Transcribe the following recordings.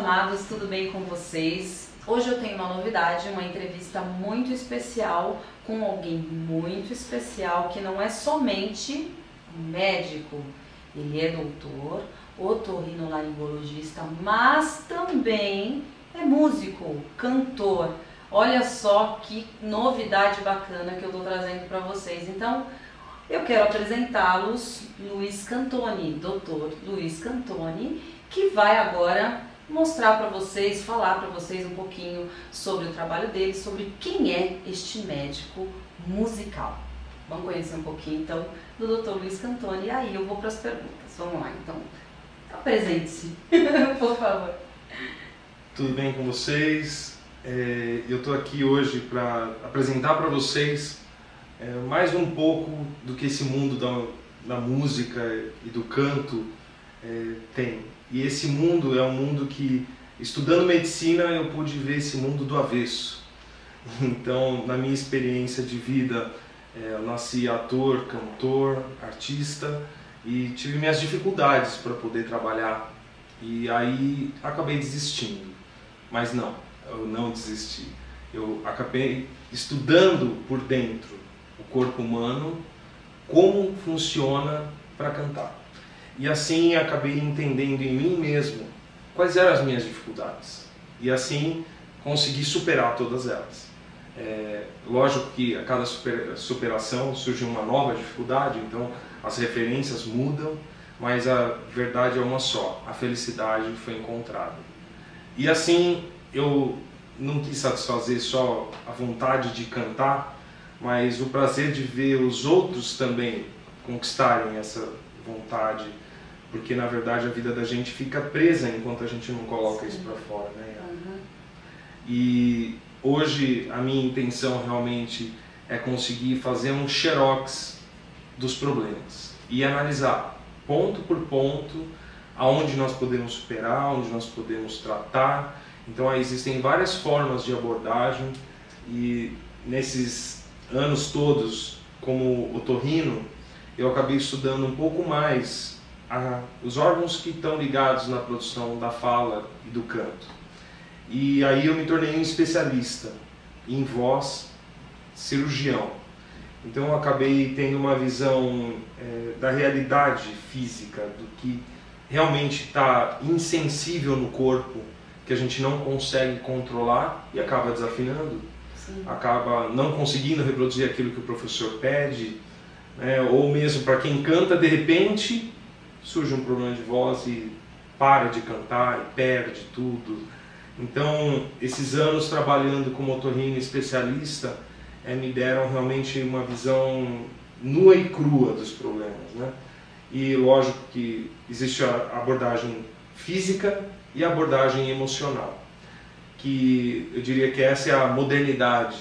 apaixonados, tudo bem com vocês? Hoje eu tenho uma novidade, uma entrevista muito especial com alguém muito especial que não é somente um médico, ele é doutor, otorrinolaringologista, mas também é músico, cantor. Olha só que novidade bacana que eu estou trazendo para vocês. Então, eu quero apresentá-los, Luiz Cantoni, doutor Luiz Cantoni, que vai agora mostrar para vocês, falar para vocês um pouquinho sobre o trabalho dele, sobre quem é este médico musical. Vamos conhecer um pouquinho então do doutor Luiz Cantoni e aí eu vou para as perguntas. Vamos lá, então, apresente-se, por favor. Tudo bem com vocês? Eu estou aqui hoje para apresentar para vocês mais um pouco do que esse mundo da música e do canto tem. E esse mundo é um mundo que, estudando medicina, eu pude ver esse mundo do avesso. Então, na minha experiência de vida, eu nasci ator, cantor, artista e tive minhas dificuldades para poder trabalhar. E aí acabei desistindo. Mas não, eu não desisti. Eu acabei estudando por dentro o corpo humano, como funciona para cantar. E assim acabei entendendo em mim mesmo quais eram as minhas dificuldades. E assim consegui superar todas elas. Lógico que a cada superação surge uma nova dificuldade, então as referências mudam, mas a verdade é uma só, a felicidade foi encontrada. E assim eu não quis satisfazer só a vontade de cantar, mas o prazer de ver os outros também conquistarem essa vontade, porque na verdade a vida da gente fica presa enquanto a gente não coloca isso para fora, né? Uhum. E hoje a minha intenção realmente é conseguir fazer um xerox dos problemas e analisar ponto por ponto aonde nós podemos superar, onde nós podemos tratar. Então aí existem várias formas de abordagem e nesses anos todos como otorrino eu acabei estudando um pouco mais os órgãos que estão ligados na produção da fala e do canto. E aí eu me tornei um especialista em voz, cirurgião. Então eu acabei tendo uma visão da realidade física, do que realmente está insensível no corpo, que a gente não consegue controlar e acaba desafinando. Sim. Acaba não conseguindo reproduzir aquilo que o professor pede, né? Ou mesmo para quem canta, de repente surge um problema de voz e para de cantar e perde tudo. Então esses anos trabalhando como otorrino especialista me deram realmente uma visão nua e crua dos problemas, né? E lógico que existe a abordagem física e a abordagem emocional, que eu diria que essa é a modernidade,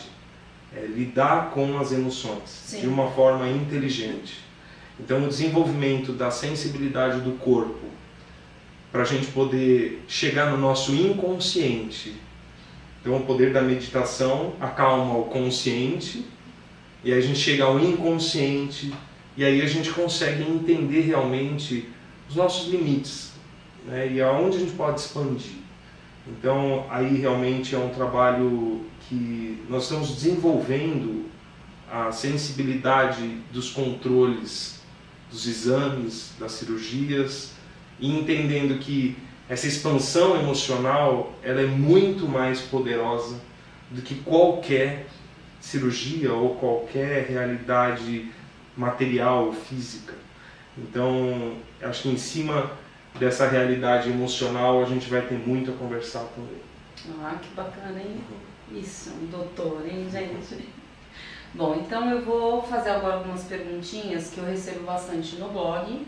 lidar com as emoções. Sim. De uma forma inteligente. Então o desenvolvimento da sensibilidade do corpo para a gente poder chegar no nosso inconsciente. Então o poder da meditação acalma o consciente e aí a gente chega ao inconsciente e aí a gente consegue entender realmente os nossos limites, né? E aonde a gente pode expandir. Então aí realmente é um trabalho que nós estamos desenvolvendo a sensibilidade dos controles, dos exames, das cirurgias e entendendo que essa expansão emocional ela é muito mais poderosa do que qualquer cirurgia ou qualquer realidade material ou física. Então acho que em cima dessa realidade emocional a gente vai ter muito a conversar também. Ah, que bacana, hein? Isso, um doutor, hein, gente? Bom, então eu vou fazer agora algumas perguntinhas que eu recebo bastante no blog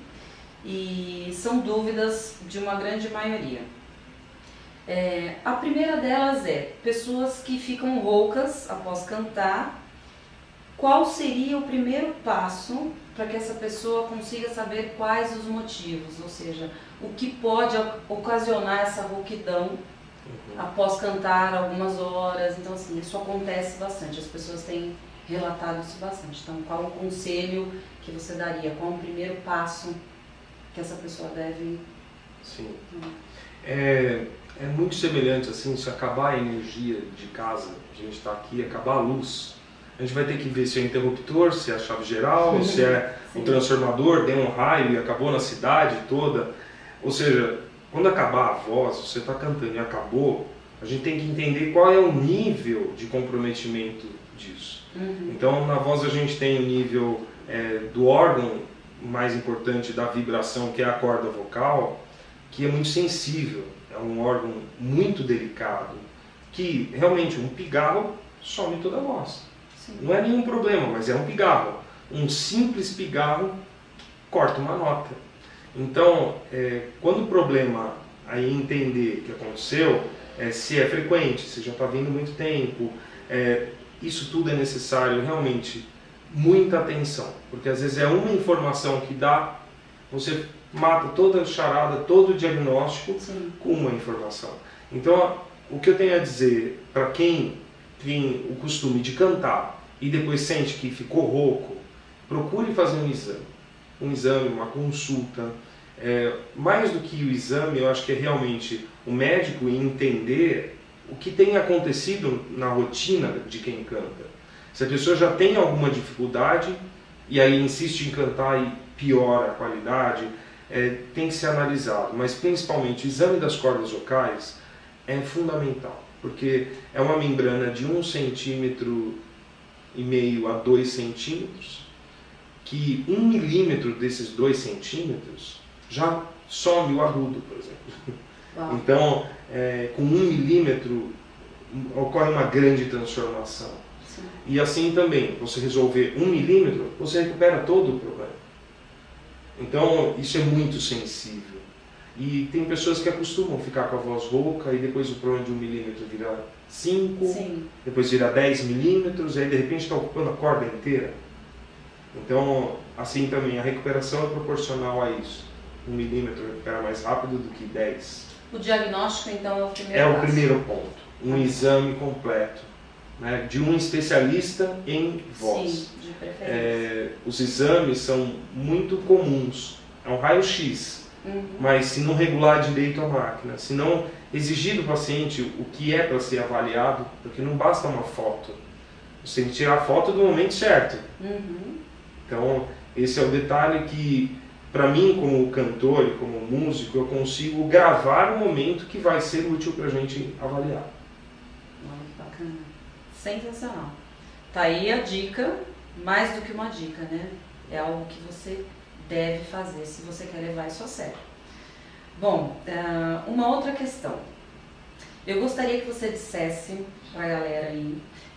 e são dúvidas de uma grande maioria. A primeira delas é, pessoas que ficam roucas após cantar, qual seria o primeiro passo para que essa pessoa consiga saber quais os motivos, ou seja, o que pode ocasionar essa rouquidão após cantar algumas horas? Então assim, isso acontece bastante, as pessoas têm relatado isso bastante. Então qual o conselho que você daria, qual o primeiro passo que essa pessoa deve... Sim. É muito semelhante assim, se acabar a energia de casa, a gente está aqui, acabar a luz, a gente vai ter que ver se é interruptor, se é a chave geral, se é o transformador, deu um raio e acabou na cidade toda. Ou seja, quando acabar a voz, você está cantando e acabou, a gente tem que entender qual é o nível de comprometimento disso. Então, na voz a gente tem o nível do órgão mais importante da vibração, que é a corda vocal, que é muito sensível, é um órgão muito delicado, que realmente um pigarro some toda a voz. Sim. Não é nenhum problema, mas é um pigarro. Um simples pigarro corta uma nota. Então, quando o problema aí entender que aconteceu, se é frequente, se já está vindo muito tempo, isso tudo é necessário realmente muita atenção, porque às vezes é uma informação que dá, você mata toda a charada, todo o diagnóstico Sim. com uma informação. Então, o que eu tenho a dizer para quem tem o costume de cantar e depois sente que ficou rouco, procure fazer um exame, uma consulta. Mais do que o exame, eu acho que é realmente o médico entender o que tem acontecido na rotina de quem canta. Se a pessoa já tem alguma dificuldade e aí insiste em cantar e piora a qualidade, tem que ser analisado. Mas principalmente o exame das cordas vocais é fundamental, porque é uma membrana de 1,5 centímetro a 2 centímetros, que 1 milímetro desses 2 centímetros já some o agudo, por exemplo. Uau. Então, com 1 milímetro ocorre uma grande transformação. Sim. E assim também, você resolver 1 milímetro, você recupera todo o problema. Então, isso é muito sensível. E tem pessoas que acostumam ficar com a voz rouca e depois o problema de 1 milímetro vira 5, Sim. depois vira 10 milímetros, e aí de repente está ocupando a corda inteira. Então, assim também, a recuperação é proporcional a isso. 1 milímetro recupera mais rápido do que 10. O diagnóstico, então, é o primeiro passo. É o primeiro ponto. Um exame completo, né, de um especialista em voz. Sim, de preferência. Os exames são muito comuns. É um raio-x. Mas se não regular direito a máquina, se não exigir do paciente o que é para ser avaliado, porque não basta uma foto. Você tem que tirar a foto do momento certo. Então, esse é o detalhe que, para mim, como cantor e como músico, eu consigo gravar o momento que vai ser útil para a gente avaliar. Muito bacana. Sensacional. Tá aí a dica, mais do que uma dica, né? É algo que você deve fazer se você quer levar isso a sério. Bom, uma outra questão. Eu gostaria que você dissesse para a galera aí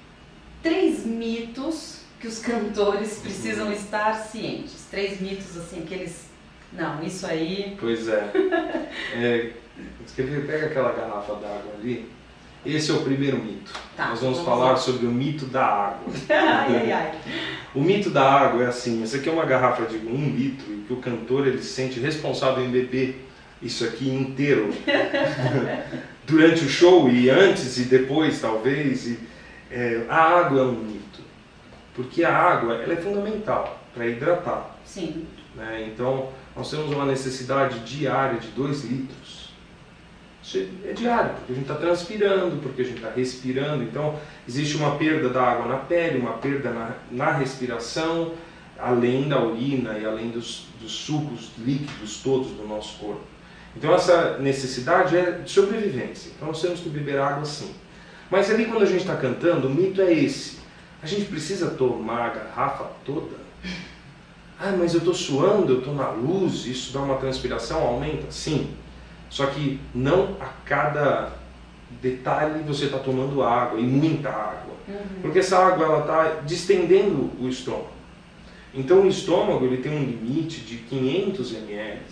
3 mitos que os cantores precisam estar cientes. 3 mitos, assim, aqueles... Não, isso aí... Pois é. Pega aquela garrafa d'água ali. Esse é o primeiro mito. Tá, nós vamos falar sobre o mito da água. Ai, ai, ai. O mito da água é assim, essa aqui é uma garrafa de 1 litro e que o cantor ele se sente responsável em beber isso aqui inteiro durante o show e antes e depois talvez. A água é um mito, porque a água ela é fundamental para hidratar. Sim. Né? Então nós temos uma necessidade diária de 2 litros. É diário, porque a gente está transpirando, porque a gente está respirando, então existe uma perda da água na pele, uma perda na respiração, além da urina e além dos sucos líquidos todos do nosso corpo. Então essa necessidade é de sobrevivência, então nós temos que beber água sim. Mas ali quando a gente está cantando, o mito é esse, a gente precisa tomar a garrafa toda? Ah, mas eu estou suando, eu estou na luz, isso dá uma transpiração, aumenta? Sim. Só que não a cada detalhe você está tomando água, e muita água. Porque essa água está distendendo o estômago. Então o estômago ele tem um limite de 500 ml.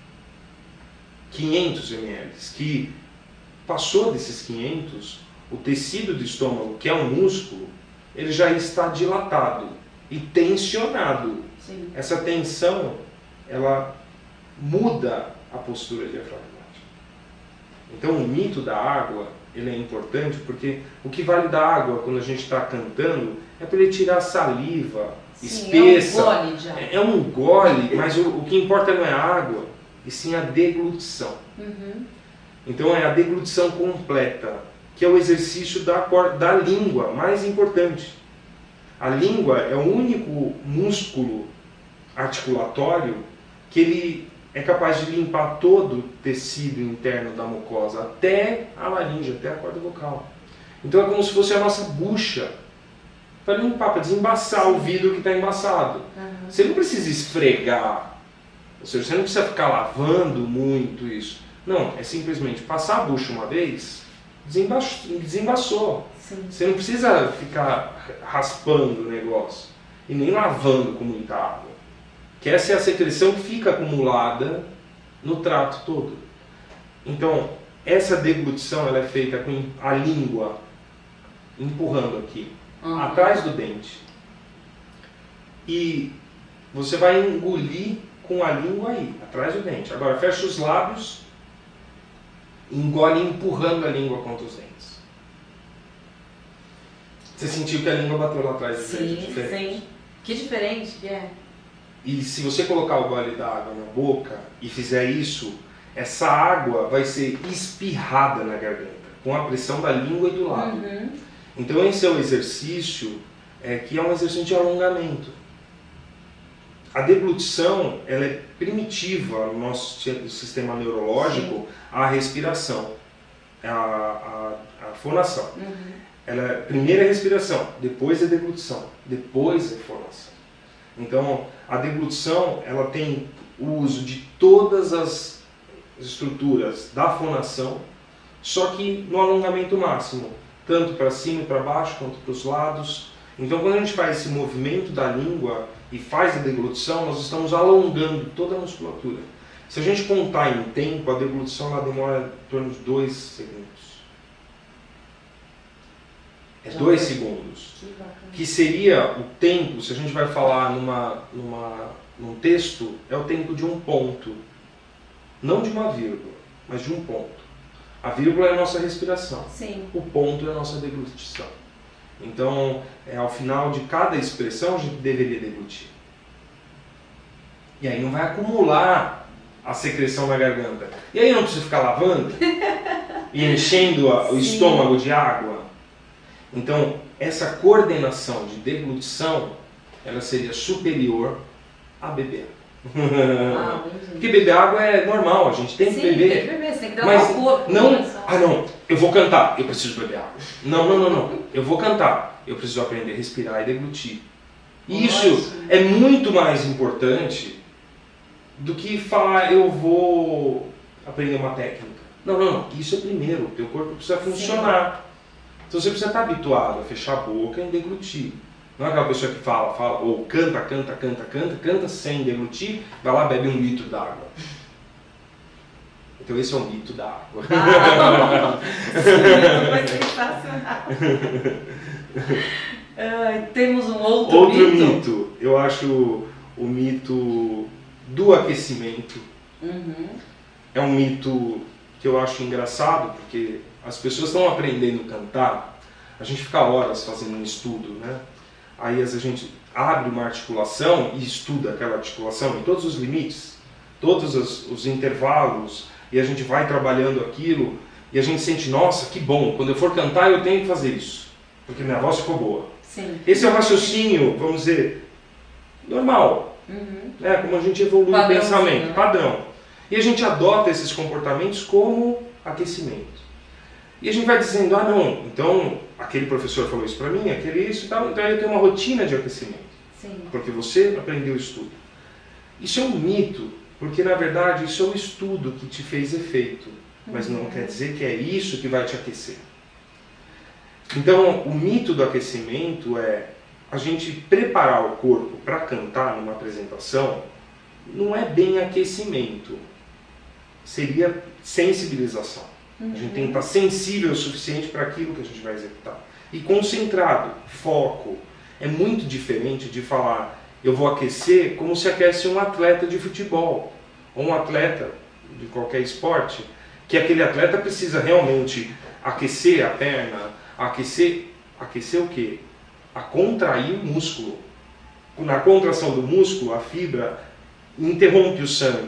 500 ml. Que passou desses 500, o tecido do estômago, que é um músculo, ele já está dilatado e tensionado. Sim. Essa tensão, ela muda a postura diafragmática. Então o mito da água ele é importante porque o que vale da água quando a gente está cantando é para ele tirar a saliva espessa. É um gole de água. É um gole, mas o que importa não é a água, e sim a deglutição. Então é a deglutição completa, que é o exercício da língua mais importante. A língua é o único músculo articulatório que ele é capaz de limpar todo o tecido interno da mucosa, até a laringe, até a corda vocal. Então é como se fosse a nossa bucha, para limpar, para desembaçar o vidro que está embaçado. Você não precisa esfregar, ou seja, você não precisa ficar lavando muito isso. Não, é simplesmente passar a bucha uma vez, desembaçou. Sim. Você não precisa ficar raspando o negócio e nem lavando com muita água. Que essa é a secreção que fica acumulada no trato todo. Então, essa deglutição ela é feita com a língua empurrando aqui, atrás do dente. E você vai engolir com a língua aí, atrás do dente. Agora, fecha os lábios, engole empurrando a língua contra os dentes. Você sentiu que a língua bateu lá atrás do dente? Sim. Que diferente que é. E se você colocar o gole d'água na boca e fizer isso, essa água vai ser espirrada na garganta, com a pressão da língua e do lábio. Então esse é o exercício que é um exercício de alongamento. A deglutição ela é primitiva no nosso sistema neurológico à respiração, à fonação. Ela é primeiro a respiração, depois a deglutição, depois a fonação. Então a deglutição ela tem o uso de todas as estruturas da fonação, só que no alongamento máximo, tanto para cima e para baixo quanto para os lados. Então quando a gente faz esse movimento da língua e faz a deglutição, nós estamos alongando toda a musculatura. Se a gente contar em tempo, a deglutição ela demora em torno de 2 segundos. É 2 segundos. Que seria o tempo, se a gente vai falar num texto, é o tempo de um ponto. Não de uma vírgula, mas de um ponto. A vírgula é a nossa respiração. Sim. O ponto é a nossa deglutição. Então, ao final de cada expressão, a gente deveria deglutir. E aí não vai acumular a secreção na garganta. E aí não precisa ficar lavando e enchendo o estômago de água. Então, essa coordenação de deglutição, ela seria superior a beber. Porque beber água é normal, a gente tem que beber. Tem que beber, você tem que dar mas um corpo. não, eu vou cantar, eu preciso beber água. Não, eu vou cantar, eu preciso aprender a respirar e deglutir. E isso é muito mais importante do que falar, eu vou aprender uma técnica. Não, isso é primeiro, o teu corpo precisa funcionar. Então você precisa estar habituado a fechar a boca e deglutir. Não é aquela pessoa que fala, ou canta sem deglutir, vai lá, bebe 1 litro d'água. Então esse é um mito da água. Temos um outro mito. Eu acho o mito do aquecimento. É um mito que eu acho engraçado, porque as pessoas estão aprendendo a cantar, a gente fica horas fazendo um estudo, né? Aí a gente abre uma articulação e estuda aquela articulação em todos os limites, todos os intervalos, e a gente vai trabalhando aquilo, e a gente sente, nossa, que bom, quando eu for cantar eu tenho que fazer isso, porque minha voz ficou boa. Sim. Esse é o raciocínio, vamos dizer, normal, né? Como a gente evolui o pensamento, padrão. E a gente adota esses comportamentos como aquecimento. E a gente vai dizendo, não, então aquele professor falou isso para mim, aquele isso e tal, então eu tenho uma rotina de aquecimento. Sim. Porque você aprendeu o estudo. Isso é um mito, porque na verdade isso é o estudo que te fez efeito, mas não quer dizer que é isso que vai te aquecer. Então o mito do aquecimento é a gente preparar o corpo para cantar numa apresentação, não é bem aquecimento, seria sensibilização. A gente tem que estar sensível o suficiente para aquilo que a gente vai executar. E concentrado, foco. É muito diferente de falar, eu vou aquecer como se aquece um atleta de futebol, ou um atleta de qualquer esporte, que aquele atleta precisa realmente aquecer a perna, aquecer o quê? A contrair o músculo. Na contração do músculo, a fibra interrompe o sangue.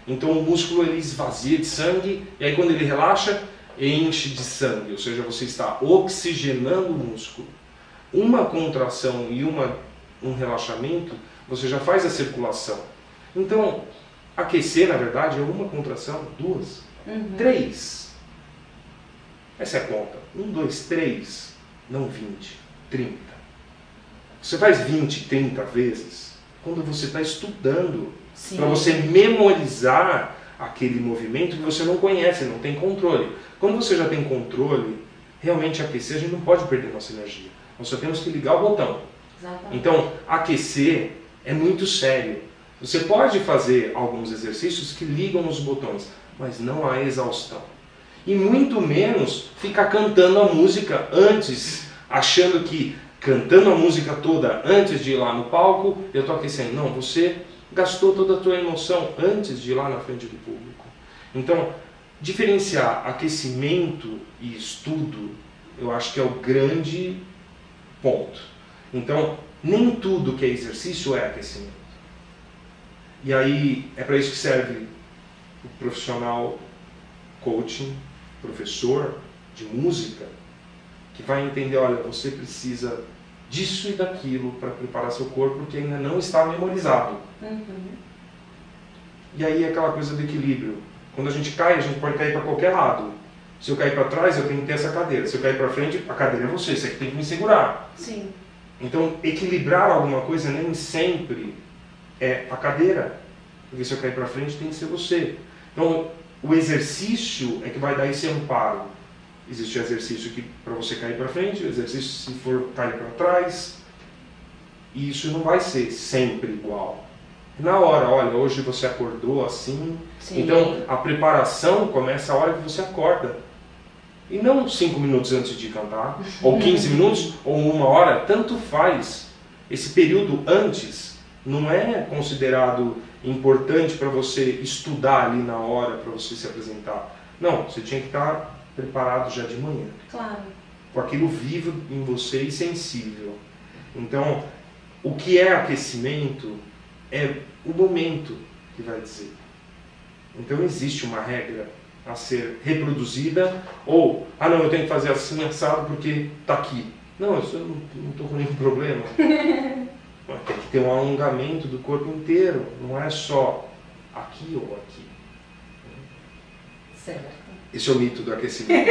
Então o músculo ele esvazia de sangue e aí quando ele relaxa, enche de sangue, ou seja, você está oxigenando o músculo. Uma contração e um relaxamento, você já faz a circulação. Então, aquecer, na verdade, é uma contração, 2, 3. Essa é a conta. 1, 2, 3, não 20, 30. Você faz 20, 30 vezes quando você está estudando, para você memorizar aquele movimento que você não conhece, não tem controle. Quando você já tem controle, realmente aquecer, a gente não pode perder nossa energia. Nós só temos que ligar o botão. Exatamente. Então, aquecer é muito sério. Você pode fazer alguns exercícios que ligam os botões, mas não há exaustão. E muito menos ficar cantando a música antes, achando que cantando a música toda antes de ir lá no palco, eu estou aquecendo. Não, você gastou toda a tua emoção antes de ir lá na frente do público. Então, diferenciar aquecimento e estudo, eu acho que é o grande ponto. Então, nem tudo que é exercício é aquecimento. E aí, é para isso que serve o profissional coaching, professor de música, que vai entender, olha, você precisa disso e daquilo para preparar seu corpo, porque ainda não está memorizado. E aí é aquela coisa do equilíbrio. Quando a gente cai, a gente pode cair para qualquer lado. Se eu cair para trás, eu tenho que ter essa cadeira. Se eu cair para frente, a cadeira é você que tem que me segurar. Sim. Então, equilibrar alguma coisa nem sempre é a cadeira. Porque se eu cair para frente, tem que ser você. Então, o exercício é que vai dar esse amparo. Existe o exercício que para você cair para frente, o exercício se for cair para trás. E isso não vai ser sempre igual. Na hora, olha, hoje você acordou assim. Sim. Então, a preparação começa a hora que você acorda. E não 5 minutos antes de cantar, ou 15 minutos, ou 1 hora, tanto faz. Esse período antes não é considerado importante para você estudar ali na hora, para você se apresentar. Não, você tinha que estar preparado já de manhã. Claro. Com aquilo vivo em você e sensível. Então, o que é aquecimento é o momento que vai dizer. Então, existe uma regra a ser reproduzida, ou, não, eu tenho que fazer assim assado porque está aqui. Não, isso eu não estou com nenhum problema. Tem que ter um alongamento do corpo inteiro, não é só aqui ou aqui. Certo. Esse é o mito do aquecimento.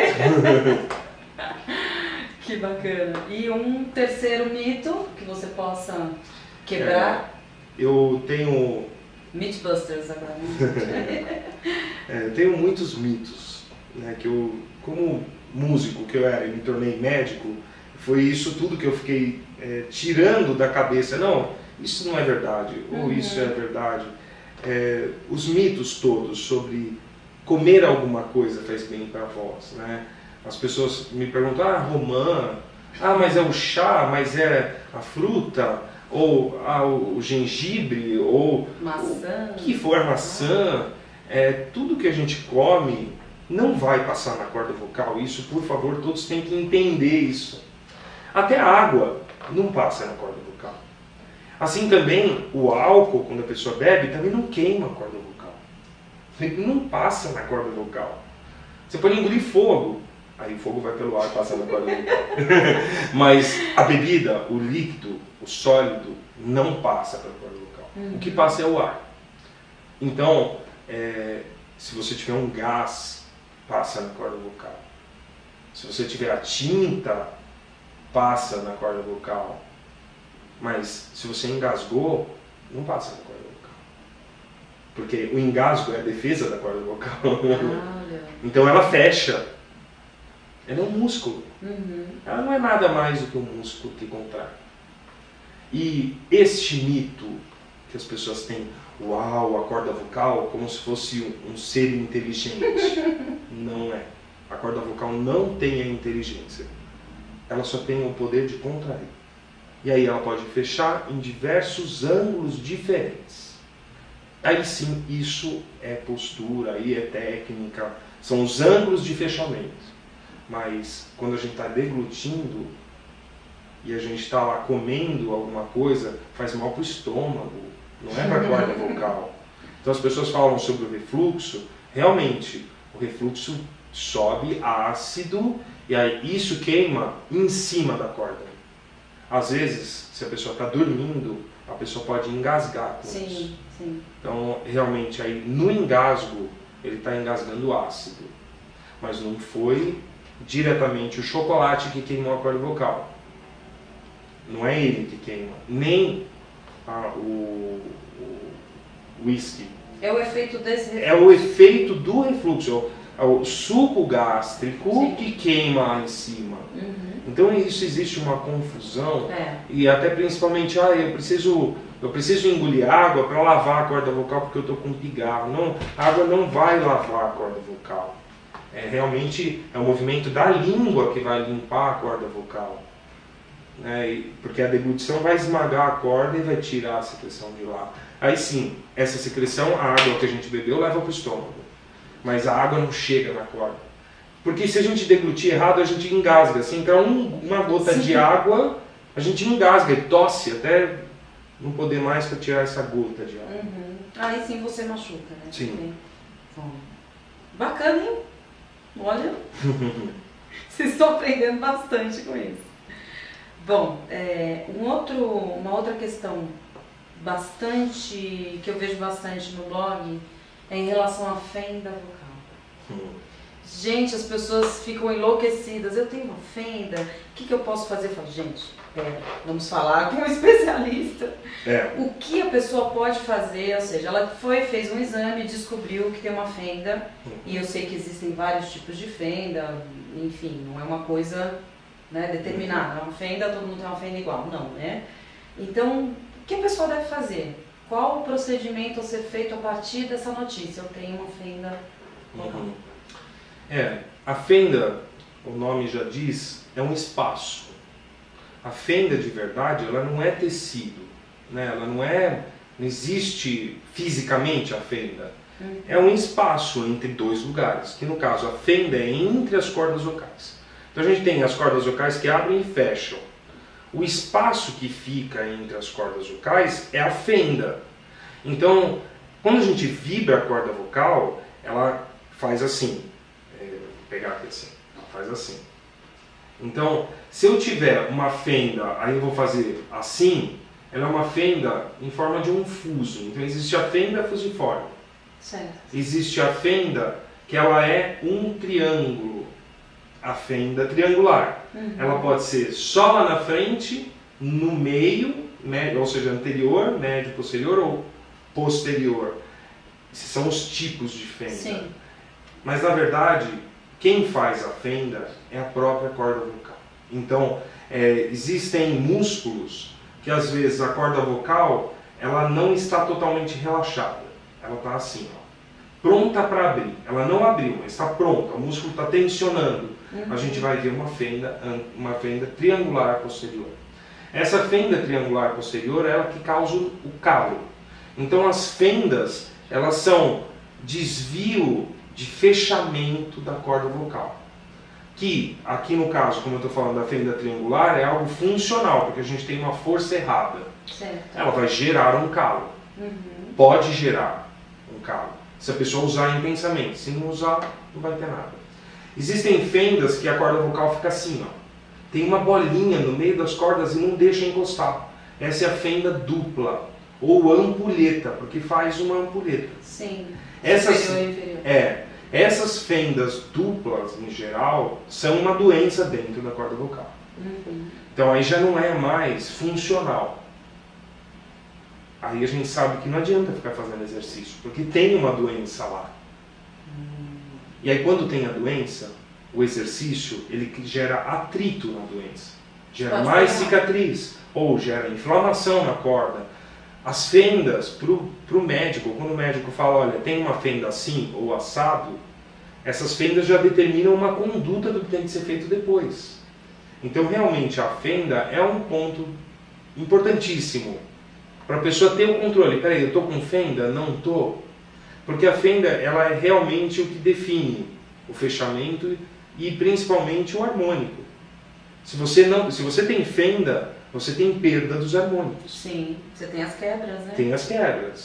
Que bacana. E um terceiro mito que você possa quebrar? Eu tenho... Mythbusters agora, né? Eu tenho muitos mitos, né, que eu, como músico que eu era e me tornei médico, foi isso tudo que eu fiquei tirando da cabeça. Não, isso não é verdade, ou isso é verdade. Os mitos todos sobre comer alguma coisa faz bem para a voz, né? As pessoas me perguntam, romã, mas é o chá, mas é a fruta, ou o gengibre, ou maçã. O que for, maçã. Tudo que a gente come não vai passar na corda vocal. Isso, por favor, todos têm que entender isso. Até a água não passa na corda vocal. Assim também, o álcool, quando a pessoa bebe, também não queima a corda vocal. Não passa na corda vocal. Você pode engolir fogo, aí o fogo vai pelo ar, passa na corda vocal. Mas a bebida, o líquido, o sólido, não passa pela corda vocal. O que passa é o ar. Então, se você tiver um gás, passa na corda vocal. Se você tiver a tinta, passa na corda vocal. Mas se você engasgou, não passa na corda vocal. Porque o engasgo é a defesa da corda vocal. Então ela fecha. Ela é um músculo. Ela não é nada mais do que um músculo que contrai. E este mito que as pessoas têm, uau, a corda vocal, como se fosse um ser inteligente. Não é. A corda vocal não tem a inteligência. Ela só tem o poder de contrair. E aí ela pode fechar em diversos ângulos diferentes. Aí sim, isso é postura, aí é técnica, são os ângulos de fechamento. Mas quando a gente está deglutindo e a gente está lá comendo alguma coisa, faz mal para o estômago, não é para a corda vocal. Então as pessoas falam sobre o refluxo, realmente o refluxo sobe ácido e aí isso queima em cima da corda. Às vezes, se a pessoa está dormindo, a pessoa pode engasgar com isso. Sim. Então, realmente, aí no engasgo, ele está engasgando ácido. Mas não foi diretamente o chocolate que queimou a corda vocal. Não é ele que queima, nem o whisky. É o efeito desse refluxo. É o efeito do refluxo, é o suco gástrico que queima lá em cima. Então isso existe uma confusão e até principalmente, eu preciso engolir água para lavar a corda vocal porque eu estou com pigarro. Não, a água não vai lavar a corda vocal. Realmente é o movimento da língua que vai limpar a corda vocal. Porque a deglutição vai esmagar a corda e vai tirar a secreção de lá. Aí sim, essa secreção, a água que a gente bebeu leva para o estômago. Mas a água não chega na corda. Porque se a gente deglutir errado, a gente engasga. Se entrar uma gota de água, a gente engasga e tosse até não poder mais para tirar essa gota de água. Aí sim você machuca, né? Sim. Bom, bacana, hein? Olha, vocês estão aprendendo bastante com isso. Bom, uma outra questão que eu vejo bastante no blog é em relação à fenda vocal. Gente, as pessoas ficam enlouquecidas. Eu tenho uma fenda, o que eu posso fazer? Eu falo, gente, vamos falar com um especialista. O que a pessoa pode fazer? Ou seja, ela fez um exame, descobriu que tem uma fenda, e eu sei que existem vários tipos de fenda, enfim, não é uma coisa, né, determinada. Uma fenda, todo mundo tem uma fenda igual, não, né? Então, o que a pessoa deve fazer? Qual o procedimento a ser feito a partir dessa notícia? Eu tenho uma fenda vocal. A fenda, o nome já diz, é um espaço. A fenda de verdade, ela não é tecido, né? Ela não existe fisicamente a fenda. É um espaço entre dois lugares, que no caso a fenda é entre as cordas vocais. Então a gente tem as cordas vocais que abrem e fecham. O espaço que fica entre as cordas vocais é a fenda. Então, quando a gente vibra a corda vocal, ela faz assim. Vou pegar aqui assim. Ela faz assim. Então, se eu tiver uma fenda, aí eu vou fazer assim, ela é uma fenda em forma de um fuso. Então, existe a fenda fusiforme. Certo. Existe a fenda que ela é um triângulo. A fenda triangular. Ela pode ser só lá na frente, no meio, ou seja, anterior, médio, posterior ou posterior. Esses são os tipos de fenda. Sim. Mas na verdade, quem faz a fenda é a própria corda vocal. Então, existem músculos que às vezes a corda vocal ela não está totalmente relaxada. Ela está assim, pronta para abrir. Ela não abriu, mas está pronta. O músculo está tensionando. A gente vai ver uma fenda triangular posterior. Essa fenda triangular posterior é ela que causa o calo. Então as fendas, elas são desvio de fechamento da corda vocal. Que, aqui no caso, como eu estou falando da fenda triangular, é algo funcional, porque a gente tem uma força errada. Certo. Ela vai gerar um calo. Pode gerar um calo. Se a pessoa usar intensamente. Se não usar, não vai ter nada. Existem fendas que a corda vocal fica assim, tem uma bolinha no meio das cordas e não deixa encostar. Essa é a fenda dupla, ou ampulheta, porque faz uma ampulheta. Sim, inferior. Essas fendas duplas, em geral, são uma doença dentro da corda vocal. Então aí já não é mais funcional. Aí a gente sabe que não adianta ficar fazendo exercício, porque tem uma doença lá. E aí quando tem a doença, o exercício, ele gera atrito na doença. Gera mais cicatriz, ou gera inflamação na corda. As fendas, para o médico, quando o médico fala, olha, tem uma fenda assim ou assado, essas fendas já determinam uma conduta do que tem que ser feito depois. Então realmente a fenda é um ponto importantíssimo para a pessoa ter o controle. Peraí, eu estou com fenda? Não estou? Porque a fenda, ela é realmente o que define o fechamento e principalmente o harmônico. Se você tem fenda, você tem perda dos harmônicos. Sim, você tem as quebras, né? Tem as quebras.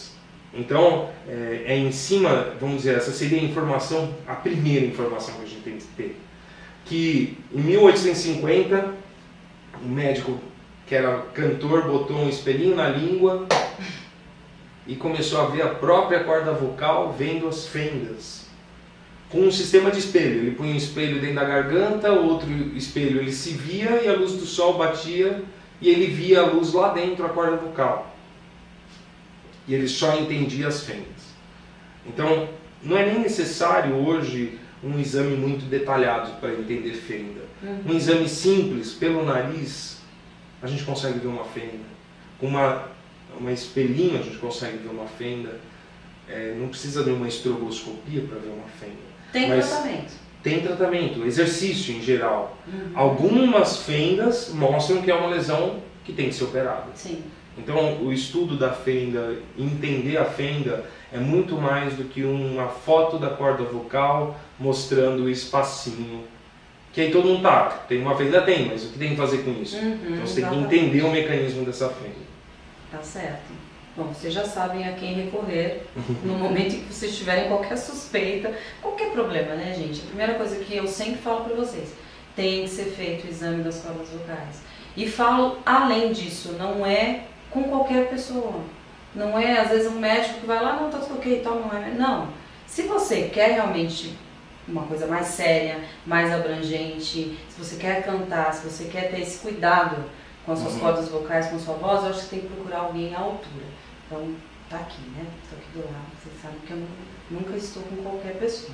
Então, é em cima, vamos dizer, essa seria a informação, a primeira informação que a gente tem que ter. Que em 1850, um médico que era cantor botou um espelhinho na língua e começou a ver a própria corda vocal vendo as fendas. Com um sistema de espelho, ele punha um espelho dentro da garganta, outro espelho ele se via e a luz do sol batia e ele via a luz lá dentro, a corda vocal. E ele só entendia as fendas. Então, não é nem necessário hoje um exame muito detalhado para entender fenda. Um exame simples, pelo nariz, a gente consegue ver uma fenda. Com uma espelhinho a gente consegue ver uma fenda. Não precisa de uma estroboscopia para ver uma fenda. Tem tratamento. Tem tratamento, exercício em geral. Algumas fendas mostram que é uma lesão que tem que ser operada. Sim. Então, o estudo da fenda, entender a fenda, é muito mais do que uma foto da corda vocal mostrando o espacinho. Que aí todo mundo tá, tem uma fenda, tem, mas o que tem que fazer com isso? Então você tem que entender o mecanismo dessa fenda. Tá certo. Bom, vocês já sabem a quem recorrer no momento em que vocês tiverem qualquer suspeita, qualquer problema, né, gente? A primeira coisa que eu sempre falo para vocês, tem que ser feito o exame das cordas vocais. E falo além disso, não é com qualquer pessoa. Não é, às vezes, um médico que vai lá, não, tá tudo ok e tal, não é. Não. Se você quer realmente uma coisa mais séria, mais abrangente, se você quer cantar, se você quer ter esse cuidado com as suas cordas vocais, com a sua voz, eu acho que você tem que procurar alguém à altura. Então, tá aqui, né? Tô aqui do lado. Vocês sabem que eu nunca estou com qualquer pessoa.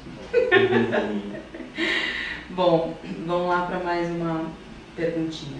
Bom, vamos lá para mais uma perguntinha.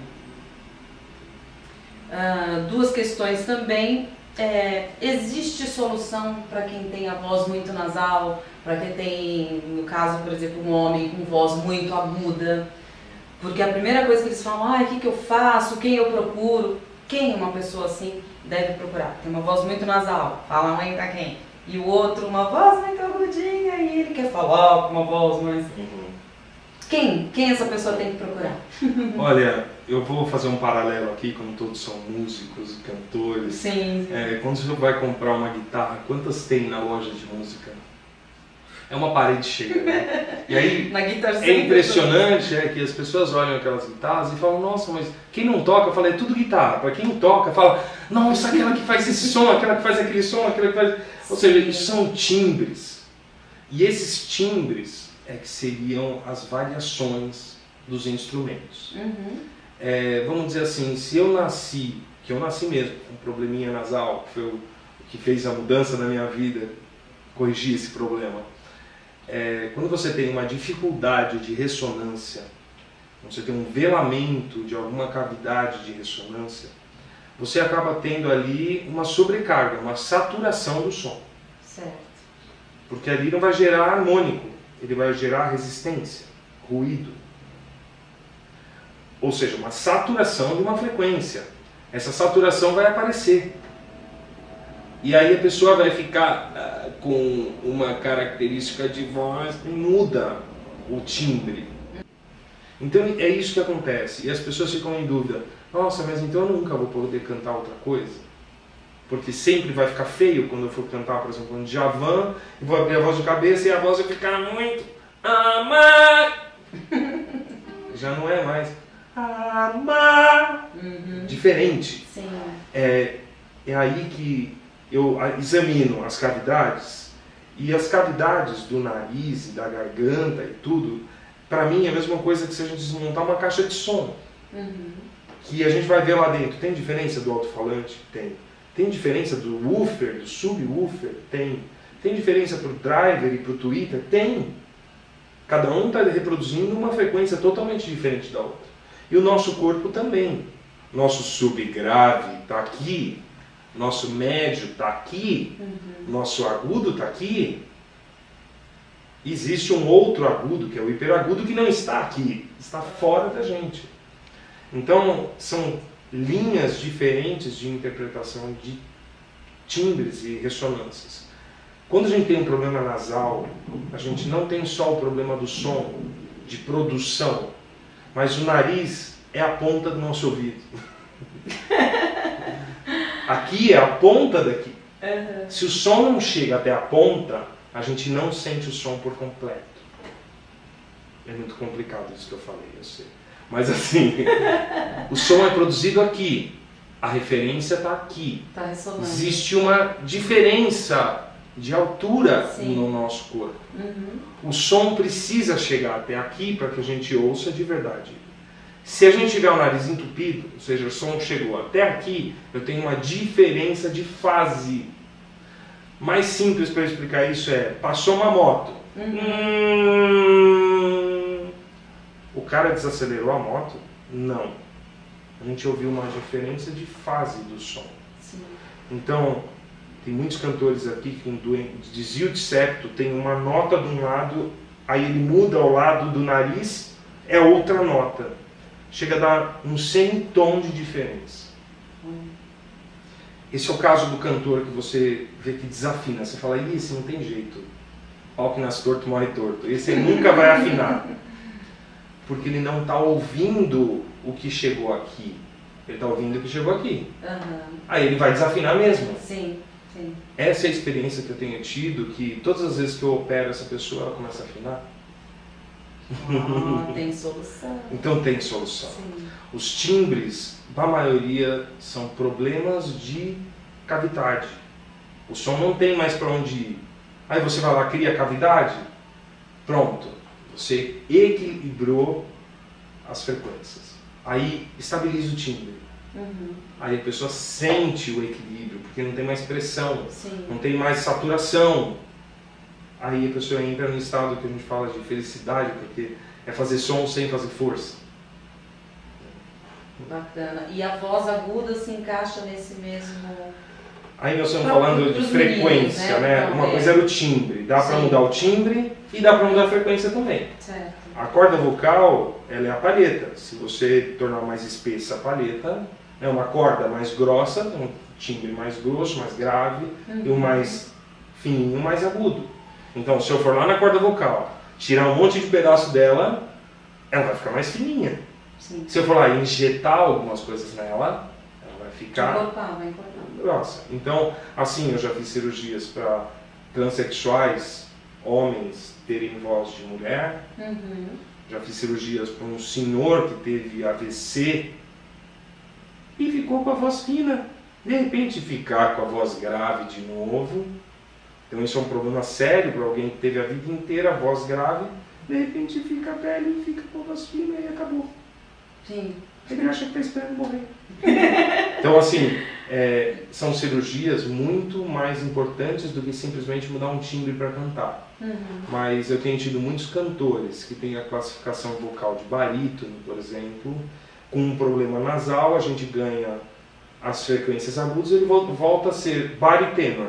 Duas questões também. Existe solução para quem tem a voz muito nasal, para quem tem, no caso, por exemplo, um homem com voz muito aguda? Porque a primeira coisa que eles falam, o que eu faço, quem eu procuro? Quem uma pessoa assim deve procurar? Tem uma voz muito nasal, fala mãe pra quem? E o outro, uma voz muito agudinha e ele quer falar com uma voz mais... Quem essa pessoa tem que procurar? Olha, eu vou fazer um paralelo aqui, como todos são músicos e cantores. Sim. Quando você vai comprar uma guitarra, quantas tem na loja de música? É uma parede cheia, né? E aí Na guitarra é impressionante que as pessoas olham aquelas guitarras e falam, nossa, mas quem não toca, fala, é tudo guitarra. Para quem não toca, fala, nossa, aquela que faz esse som, aquela que faz aquele som, aquela que faz... Ou seja, isso são timbres. E esses timbres que seriam as variações dos instrumentos. Vamos dizer assim, se eu nasci, que eu nasci mesmo, com um probleminha nasal, que foi o que fez a mudança na minha vida, corrigir esse problema. Quando você tem uma dificuldade de ressonância, você tem um velamento de alguma cavidade de ressonância, você acaba tendo ali uma sobrecarga, uma saturação do som. Certo. Porque ali não vai gerar harmônico, ele vai gerar resistência, ruído. Ou seja, uma saturação de uma frequência. Essa saturação vai aparecer. E aí a pessoa vai ficar com uma característica de voz que muda o timbre. Então é isso que acontece. E as pessoas ficam em dúvida. Nossa, mas então eu nunca vou poder cantar outra coisa? Porque sempre vai ficar feio quando eu for cantar, por exemplo, um Djavan, e vou abrir a voz de cabeça e a voz vai ficar muito... Amar! Já não é mais... Amar! Diferente. Sim. É aí que eu examino as cavidades, e as cavidades do nariz e da garganta e tudo, para mim é a mesma coisa que se a gente desmontar uma caixa de som. Que a gente vai ver lá dentro. Tem diferença do alto-falante? Tem. Tem diferença do woofer, do subwoofer? Tem. Tem diferença para o driver e para o tweeter? Tem. Cada um está reproduzindo uma frequência totalmente diferente da outra. E o nosso corpo também. Nosso subgrave está aqui, nosso médio está aqui, nosso agudo está aqui. Existe um outro agudo, que é o hiperagudo, que não está aqui, está fora da gente. Então, são linhas diferentes de interpretação de timbres e ressonâncias. Quando a gente tem um problema nasal, a gente não tem só o problema do som, de produção, mas o nariz é a ponta do nosso ouvido. Aqui é a ponta daqui. Se o som não chega até a ponta, a gente não sente o som por completo. É muito complicado isso que eu falei, eu sei. Mas assim, o som é produzido aqui, a referência está aqui. Tá ressonando. Existe uma diferença de altura no nosso corpo. O som precisa chegar até aqui para que a gente ouça de verdade. Se a gente tiver o nariz entupido, ou seja, o som chegou até aqui, eu tenho uma diferença de fase. Mais simples para explicar isso é, passou uma moto. O cara desacelerou a moto? Não. A gente ouviu uma diferença de fase do som. Sim. Então, tem muitos cantores aqui que com desvio de septo tem uma nota de um lado, aí ele muda ao lado do nariz, é outra nota. Chega a dar um semitom de diferença. Esse é o caso do cantor que você vê que desafina. Você fala, esse não tem jeito. Pau que nasce torto, morre torto. Esse ele nunca vai afinar. Porque ele não está ouvindo o que chegou aqui. Ele está ouvindo o que chegou aqui. Aí ele vai desafinar mesmo. Sim, sim. Essa é a experiência que eu tenho tido, que todas as vezes que eu opero essa pessoa, ela começa a afinar. Tem solução. Então tem solução. Sim. Os timbres, a maioria, são problemas de cavidade. O som não tem mais para onde ir. Aí você vai lá, cria cavidade, pronto. Você equilibrou as frequências. Aí estabiliza o timbre. Aí a pessoa sente o equilíbrio, porque não tem mais pressão, não tem mais saturação. Aí a pessoa entra no estado que a gente fala de felicidade, porque é fazer som sem fazer força. Bacana. E a voz aguda se encaixa nesse mesmo... Aí nós estamos falando de frequência, né? Uma coisa era o timbre. Dá para mudar o timbre e dá para mudar a frequência também. Certo. A corda vocal, ela é a palheta. Se você tornar mais espessa a palheta, é uma corda mais grossa, um timbre mais grosso, mais grave, e o mais fininho, mais agudo. Então, se eu for lá na corda vocal, tirar um monte de pedaço dela, ela vai ficar mais fininha. Sim. Se eu for lá e injetar algumas coisas nela, ela vai ficar... Vai encorpar. Grossa. Então, assim, eu já fiz cirurgias para transexuais, homens terem voz de mulher. Já fiz cirurgias para um senhor que teve AVC e ficou com a voz fina. De repente, ficar com a voz grave de novo. Então, isso é um problema sério para alguém que teve a vida inteira a voz grave. De repente, fica velho e fica com a voz fina e acabou. Sim. Ele acha que está esperando morrer. Então, assim, são cirurgias muito mais importantes do que simplesmente mudar um timbre para cantar. Mas eu tenho tido muitos cantores que têm a classificação vocal de barítono, por exemplo, com um problema nasal, a gente ganha as frequências agudas e ele volta a ser baritenor.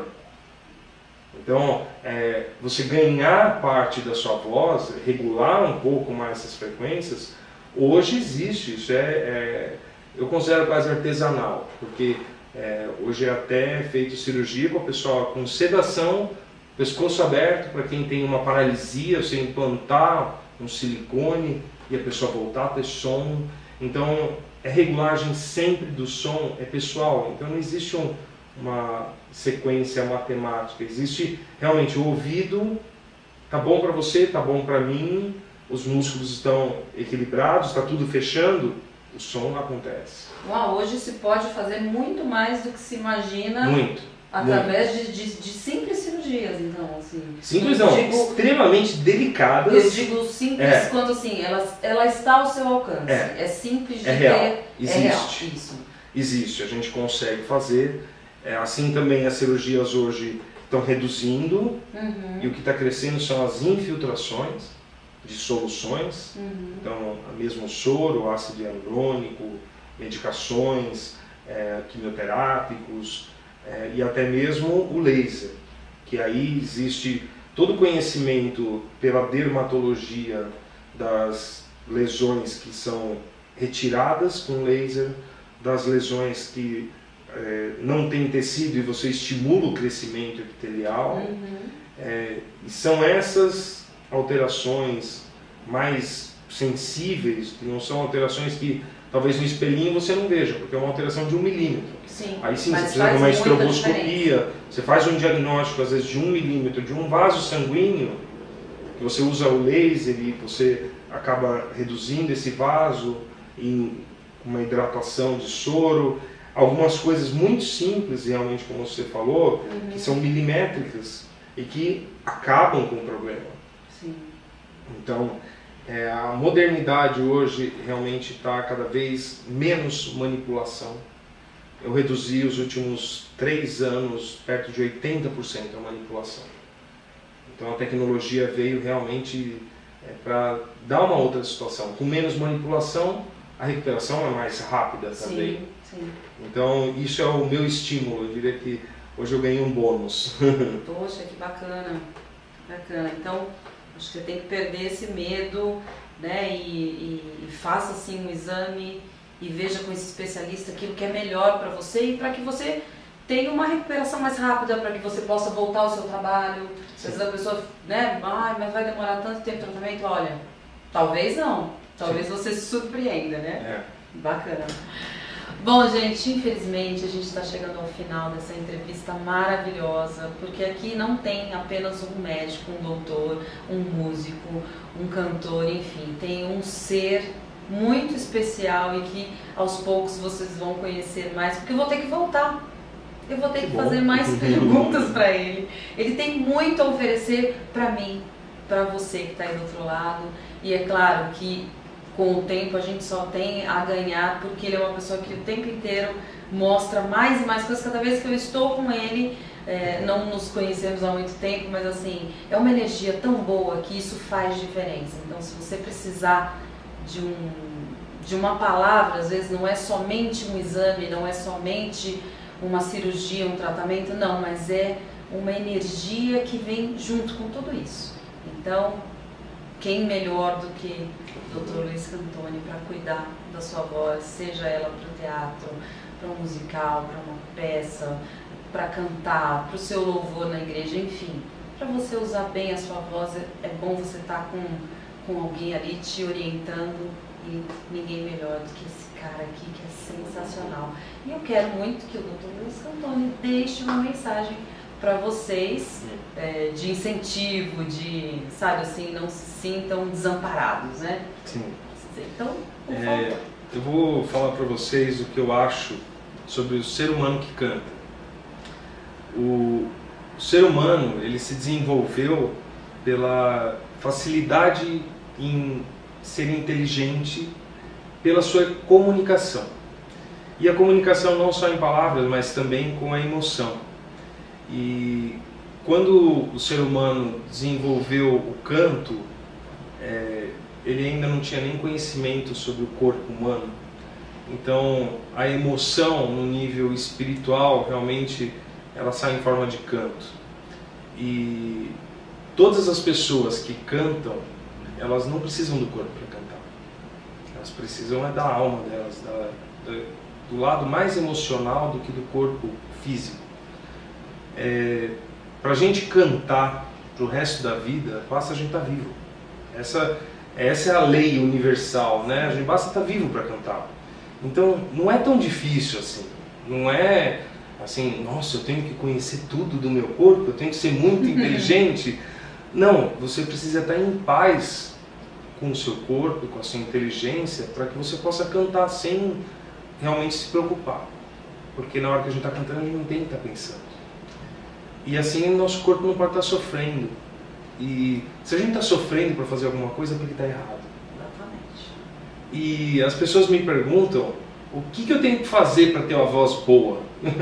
Então, você ganhar parte da sua voz, regular um pouco mais essas frequências, hoje existe, isso eu considero quase artesanal, porque hoje é até feito cirurgia com a pessoa com sedação, pescoço aberto, para quem tem uma paralisia, você implantar um silicone e a pessoa voltar a ter som. Então, a regulagem sempre do som é pessoal, então não existe uma sequência matemática, existe realmente o ouvido, tá bom para você, tá bom para mim, os músculos estão equilibrados, está tudo fechando, o som acontece. Hoje se pode fazer muito mais do que se imagina. Muito. Através de simples cirurgias, então, assim. Simples não, extremamente delicadas. Eu digo simples quando assim, ela está ao seu alcance. É simples de real. ter. Existe. É real. Isso. Existe, a gente consegue fazer. Assim também as cirurgias hoje estão reduzindo. E o que está crescendo são as infiltrações de soluções. Então, mesmo soro, ácido hialurônico, medicações, quimioterápicos, e até mesmo o laser, que aí existe todo o conhecimento pela dermatologia das lesões que são retiradas com laser, das lesões que não tem tecido e você estimula o crescimento epitelial. E são essas alterações mais sensíveis, que não são alterações que talvez no espelhinho você não veja, porque é uma alteração de 1 milímetro. Sim, Aí sim, você mas precisa de faz uma muita estroboscopia, você faz um diagnóstico às vezes de 1 milímetro de um vaso sanguíneo, que você usa o laser e você acaba reduzindo esse vaso em uma hidratação de soro, algumas coisas muito simples realmente, como você falou, que são milimétricas e que acabam com o problema. Sim. Então, a modernidade hoje realmente está cada vez menos manipulação. Eu reduzi os últimos 3 anos perto de 80% a manipulação. Então a tecnologia veio realmente para dar uma outra situação. Com menos manipulação, a recuperação é mais rápida também. Sim. Então isso é o meu estímulo. Eu diria que hoje eu ganhei um bônus. Poxa, que bacana. Bacana. Então, acho que você tem que perder esse medo, né? E faça assim um exame e veja com esse especialista aquilo que é melhor para você e para que você tenha uma recuperação mais rápida, para que você possa voltar ao seu trabalho. Às vezes a pessoa, né? Mas vai demorar tanto tempo o tratamento? Olha, talvez não. Talvez você se surpreenda, né? Bacana. Bom, gente, infelizmente a gente está chegando ao final dessa entrevista maravilhosa, porque aqui não tem apenas um médico, um doutor, um músico, um cantor, enfim, tem um ser muito especial e que aos poucos vocês vão conhecer mais, porque eu vou ter que voltar. Eu vou ter que fazer mais perguntas para ele. Ele tem muito a oferecer para mim, para você que está aí do outro lado. E é claro que com o tempo a gente só tem a ganhar, porque ele é uma pessoa que o tempo inteiro mostra mais e mais coisas. Cada vez que eu estou com ele, não nos conhecemos há muito tempo, mas assim, é uma energia tão boa que isso faz diferença. Então se você precisar de uma palavra, às vezes não é somente um exame, não é somente uma cirurgia, um tratamento, não, mas é uma energia que vem junto com tudo isso. Então, quem melhor do que o Dr. Luiz Cantoni para cuidar da sua voz, seja ela para o teatro, para um musical, para uma peça, para cantar, para o seu louvor na igreja, enfim, para você usar bem a sua voz, é bom você estar com alguém ali te orientando, e ninguém melhor do que esse cara aqui, que é sensacional. E eu quero muito que o Dr. Luiz Cantoni deixe uma mensagem para vocês, de incentivo, de, sabe assim, não se sintam desamparados, né? Sim. Então, por favor. Eu vou falar para vocês o que eu acho sobre o ser humano que canta. O ser humano, ele se desenvolveu pela facilidade em ser inteligente, pela sua comunicação. E a comunicação não só em palavras, mas também com a emoção. E quando o ser humano desenvolveu o canto, ele ainda não tinha nem conhecimento sobre o corpo humano. Então a emoção no nível espiritual realmente ela sai em forma de canto. E todas as pessoas que cantam, elas não precisam do corpo para cantar. Elas precisam da alma delas, do lado mais emocional do que do corpo físico. Para a gente cantar para o resto da vida, basta a gente estar vivo. Essa é a lei universal, né? A gente basta estar vivo para cantar. Então não é tão difícil assim. Não é assim, nossa, eu tenho que conhecer tudo do meu corpo, eu tenho que ser muito inteligente. Não, você precisa estar em paz com o seu corpo, com a sua inteligência, para que você possa cantar sem realmente se preocupar. Porque na hora que a gente está cantando, a gente não tem que estar pensando. E assim o nosso corpo não pode estar sofrendo. E se a gente está sofrendo para fazer alguma coisa, é porque está errado. Exatamente. E as pessoas me perguntam, o que eu tenho que fazer para ter uma voz boa?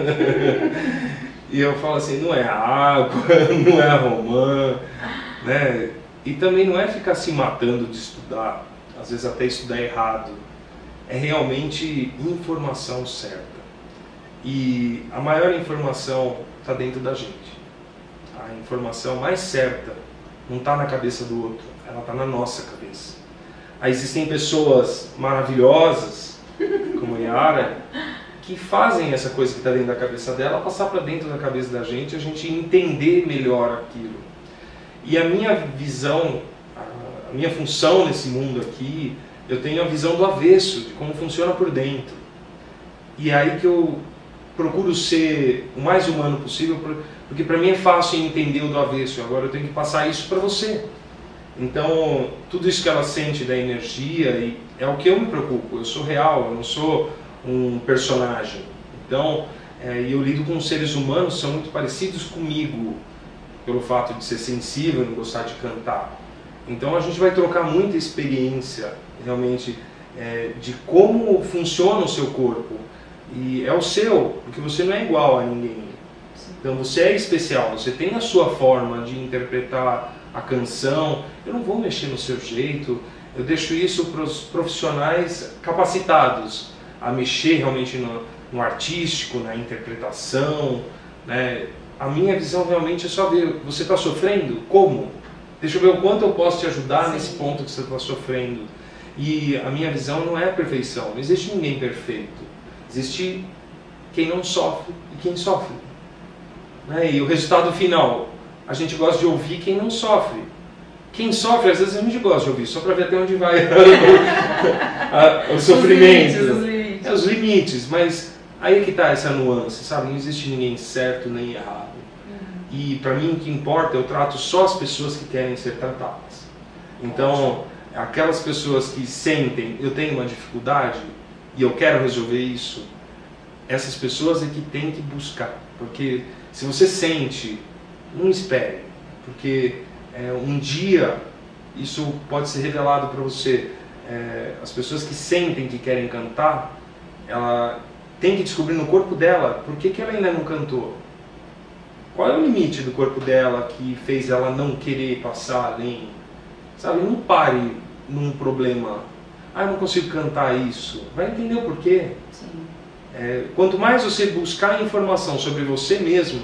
E eu falo assim, não é a água, não é a romã, né? E também não é ficar se matando de estudar, às vezes até estudar errado. É realmente informação certa. E a maior informação está dentro da gente. A informação mais certa não está na cabeça do outro, ela está na nossa cabeça. Aí existem pessoas maravilhosas, como Yara, que fazem essa coisa que está dentro da cabeça dela passar para dentro da cabeça da gente, a gente entender melhor aquilo. E a minha visão, a minha função nesse mundo aqui eu tenho a visão do avesso, de como funciona por dentro. E é aí que eu procuro ser o mais humano possível, porque para mim é fácil entender o do avesso, agora eu tenho que passar isso para você. Então, tudo isso que ela sente da energia é o que eu me preocupo, eu sou real, eu não sou um personagem. Então, eu lido com seres humanos que são muito parecidos comigo, pelo fato de ser sensível e não gostar de cantar. Então a gente vai trocar muita experiência, realmente, de como funciona o seu corpo. E é o seu, porque você não é igual a ninguém. Então você é especial, você tem a sua forma de interpretar a canção. Eu não vou mexer no seu jeito, eu deixo isso para os profissionais capacitados a mexer realmente no artístico, na interpretação, né? A minha visão realmente é só ver, você está sofrendo? Como? Deixa eu ver o quanto eu posso te ajudar nesse ponto que você está sofrendo. E a minha visão não é a perfeição, não existe ninguém perfeito. Existe quem não sofre e quem sofre. Né? E o resultado final, a gente gosta de ouvir quem não sofre. Quem sofre, às vezes a gente gosta de ouvir, só para ver até onde vai o sofrimento. Os limites, mas aí é que está essa nuance, sabe? Não existe ninguém certo nem errado. E para mim o que importa, eu trato só as pessoas que querem ser tratadas. Então, aquelas pessoas que sentem, eu tenho uma dificuldade e eu quero resolver isso, essas pessoas é que tem que buscar. Porque se você sente, não espere, porque um dia isso pode ser revelado para você. As pessoas que sentem que querem cantar, ela tem que descobrir no corpo dela por que ela ainda não cantou. Qual é o limite do corpo dela que fez ela não querer passar além? Sabe, não pare num problema. Eu não consigo cantar isso. Vai entender o porquê. Sim. Quanto mais você buscar informação sobre você mesmo,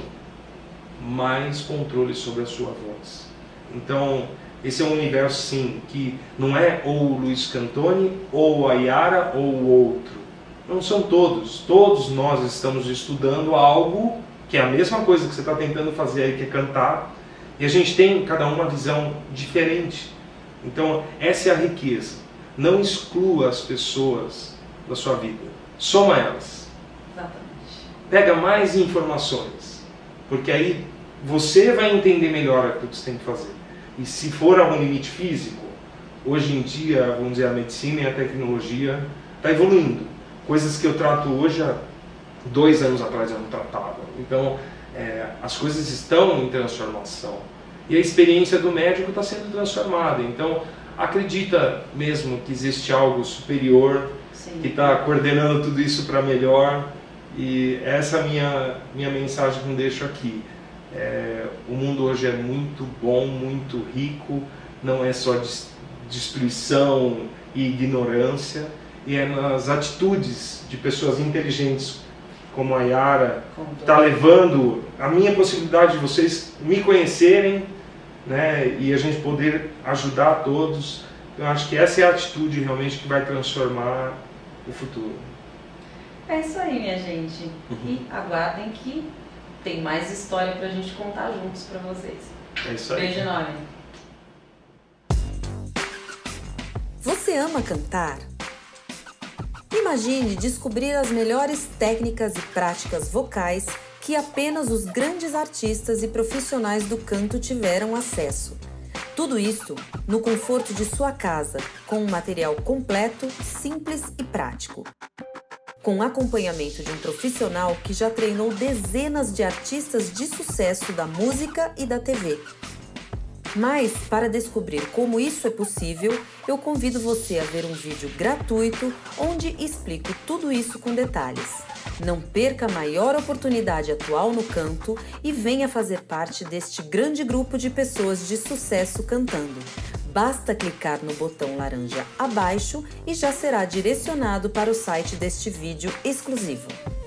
mais controle sobre a sua voz. Então, esse é um universo, sim, que não é ou o Luiz Cantoni, ou a Yara, ou o outro. Não são todos. Todos nós estamos estudando algo que é a mesma coisa que você está tentando fazer aí, que é cantar, e a gente tem cada uma visão diferente. Então, essa é a riqueza. Não exclua as pessoas da sua vida. Soma elas. Exatamente. Pega mais informações, porque aí você vai entender melhor o que você tem que fazer. E se for algum limite físico, hoje em dia, vamos dizer, a medicina e a tecnologia está evoluindo. Coisas que eu trato hoje, há 2 anos atrás eu não tratava. Então, as coisas estão em transformação. E a experiência do médico está sendo transformada. Então, acredita mesmo que existe algo superior, sim, que está coordenando tudo isso para melhor. E essa é a minha mensagem que eu deixo aqui. O mundo hoje é muito bom, muito rico, não é só destruição e ignorância, e é nas atitudes de pessoas inteligentes como a Yara, está levando a minha possibilidade de vocês me conhecerem, né, e a gente poder ajudar todos. Eu acho que essa é a atitude realmente que vai transformar o futuro. É isso aí, minha gente. E aguardem que tem mais história pra gente contar juntos pra vocês. É isso aí. Beijo enorme. Você ama cantar? Imagine descobrir as melhores técnicas e práticas vocais que apenas os grandes artistas e profissionais do canto tiveram acesso. Tudo isso no conforto de sua casa, com um material completo, simples e prático. Com acompanhamento de um profissional que já treinou dezenas de artistas de sucesso da música e da TV. Mas, para descobrir como isso é possível, eu convido você a ver um vídeo gratuito onde explico tudo isso com detalhes. Não perca a maior oportunidade atual no canto e venha fazer parte deste grande grupo de pessoas de sucesso cantando. Basta clicar no botão laranja abaixo e já será direcionado para o site deste vídeo exclusivo.